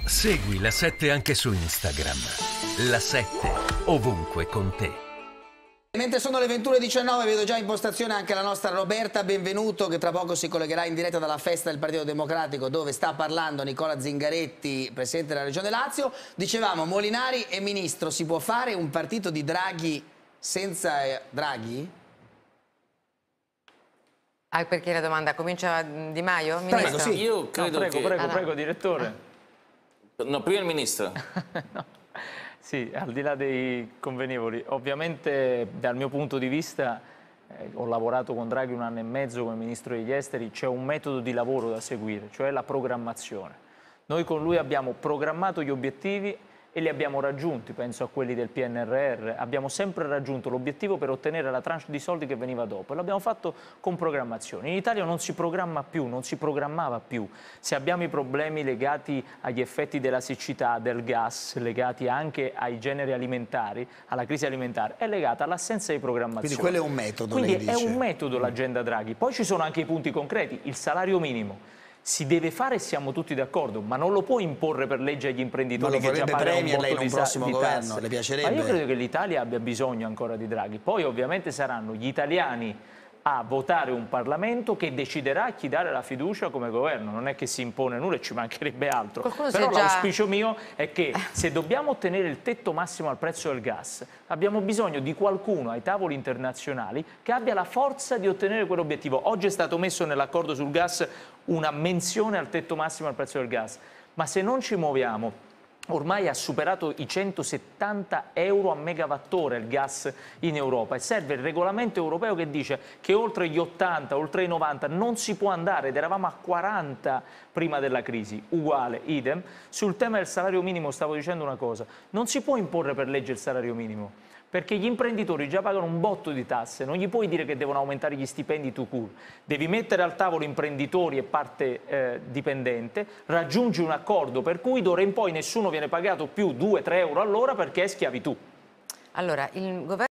Segui La 7 anche su Instagram. La 7 ovunque con te. Mentre sono le 21:19 vedo già in postazione anche la nostra Roberta Benvenuto, che tra poco si collegherà in diretta dalla festa del Partito Democratico, dove sta parlando Nicola Zingaretti, presidente della Regione Lazio. Dicevamo, Molinari e Ministro, si può fare un partito di Draghi senza Draghi? Ah, perché la domanda comincia Di Maio? Ministro? Prego, sì. Io credo che... Prego, direttore. No, prima il Ministro. No. Sì, al di là dei convenevoli, ovviamente dal mio punto di vista, ho lavorato con Draghi 1 anno e mezzo come Ministro degli Esteri, c'è un metodo di lavoro da seguire, cioè la programmazione. Noi con lui abbiamo programmato gli obiettivi e li abbiamo raggiunti, penso a quelli del PNRR, abbiamo sempre raggiunto l'obiettivo per ottenere la tranche di soldi che veniva dopo e l'abbiamo fatto con programmazione. In Italia non si programma più, non si programmava più. Se abbiamo i problemi legati agli effetti della siccità, del gas, legati anche ai generi alimentari, alla crisi alimentare, è legata all'assenza di programmazione. Quindi quello è un metodo, Quindi lei dice. è un metodo l'agenda Draghi. Poi ci sono anche i punti concreti, il salario minimo. Si deve fare e siamo tutti d'accordo, ma non lo può imporre per legge agli imprenditori che già pagano un botto lei in un prossimo di governo, tasse. le piacerebbe? Ma io credo che l'Italia abbia bisogno ancora di Draghi. Poi ovviamente saranno gli italiani a votare un Parlamento che deciderà a chi dare la fiducia come governo. Non è che si impone nulla e ci mancherebbe altro. Però l'auspicio mio è che se dobbiamo ottenere il tetto massimo al prezzo del gas, abbiamo bisogno di qualcuno ai tavoli internazionali che abbia la forza di ottenere quell'obiettivo. Oggi è stato messo nell'accordo sul gas una menzione al tetto massimo al prezzo del gas, ma se non ci muoviamo, ormai ha superato i 170 euro a megawattora il gas in Europa e serve il regolamento europeo che dice che oltre gli 80, oltre i 90 non si può andare ed eravamo a 40 prima della crisi, uguale, idem. Sul tema del salario minimo stavo dicendo una cosa, non si può imporre per legge il salario minimo, perché gli imprenditori già pagano un botto di tasse, non gli puoi dire che devono aumentare gli stipendi tout court. Devi mettere al tavolo imprenditori e parte dipendente, raggiungi un accordo per cui d'ora in poi nessuno viene pagato più 2-3 euro all'ora perché è schiavitù. Allora, il governo